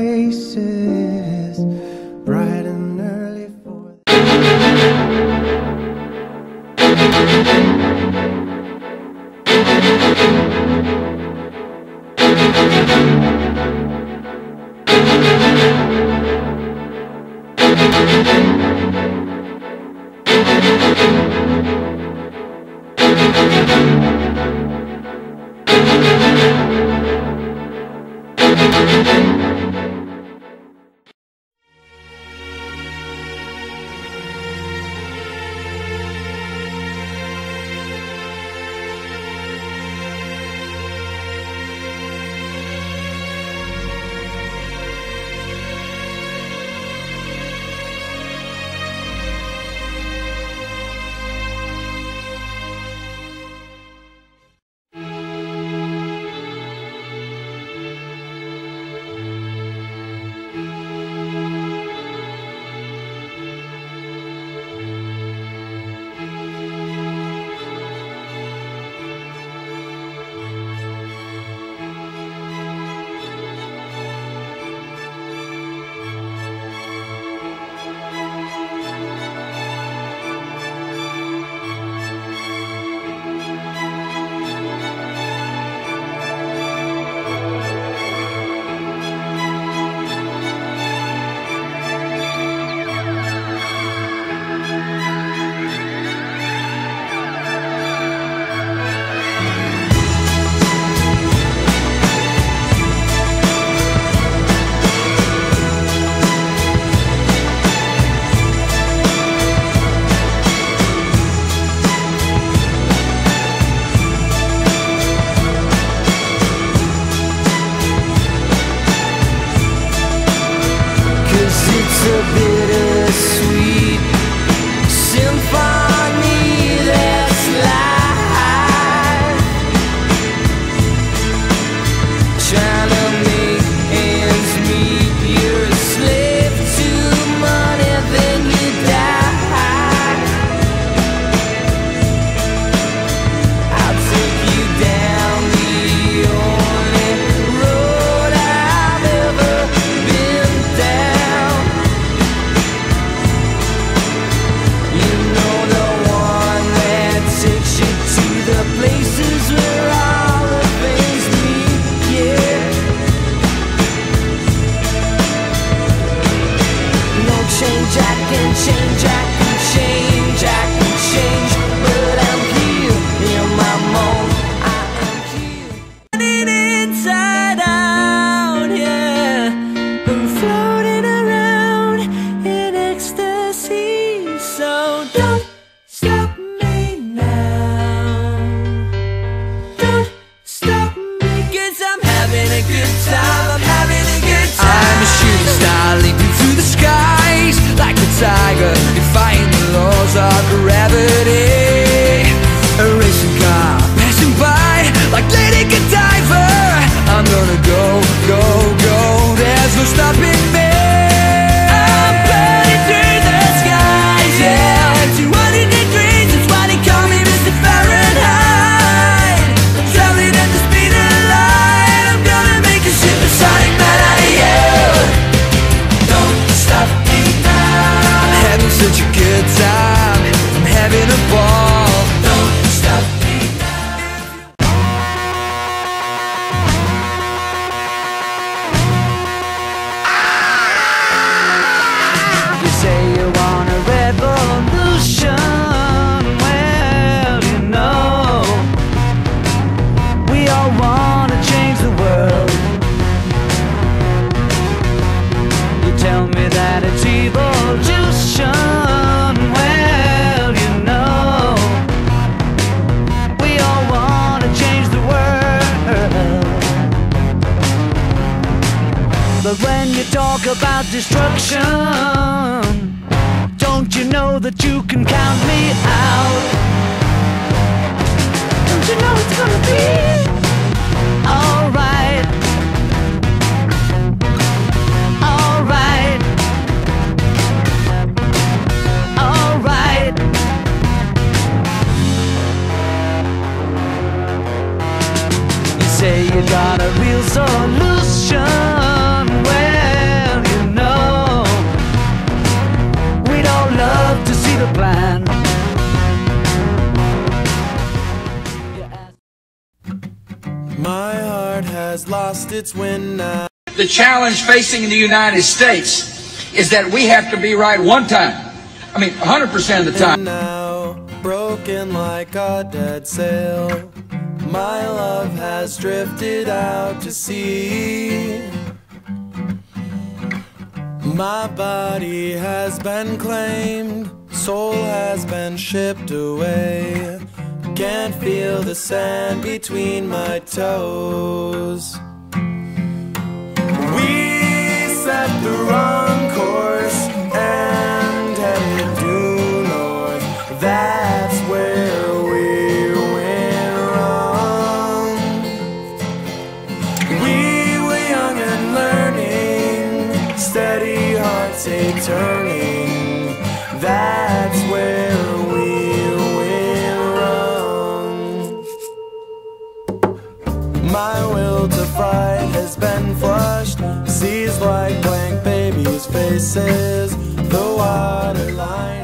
faces, bright and early for it's a bittersweet symphony that's life, trying to make ends meet. You're a slave to money, then you die. I'll take you down the only road I've ever been down. You know, the one that takes you to the places where all the things meet, yeah. No change, I can change, I can change, I can change, but I'm here in my mold, I am here. Running inside out, yeah, I'm floating around in ecstasy. So don't stop me now, don't stop me, 'cause I'm having a good time, I'm having a good time. I'm a shooting star leaping through the skies, like a tiger, defying the laws of gravity. A racing car passing by, like Lady Godiva. I'm gonna go, go, go, there's no stopping me. I'm burning through the skies, yeah, 200 degrees, that's why they call me Mr. Fahrenheit. Traveling at the speed of light, I'm gonna make a supersonic man out of you. Don't stop me now, I'm having such a good time, I'm having a ball. Don't stop me now. You say you want a revolution, well, you know, we all want to change the world. You tell me that it's evolution, well, you know, we all want to change the world. But when you talk about destruction, don't you know that you can count me out? Don't you know it's gonna be alright? Alright. Alright. You say you got a real solution, well, lost its wind now. The challenge facing the United States is that we have to be right one time. I mean, 100% of the time. And now, broken like a dead sail, my love has drifted out to sea. My body has been claimed, soul has been shipped away. Can't feel the sand between my toes. We set the wrong course and headed due north. That's where we went wrong. We were young and learning, steady hearts take turning. That's where we went wrong. My will to fight has been flushed, seas like blank babies' faces. The waterline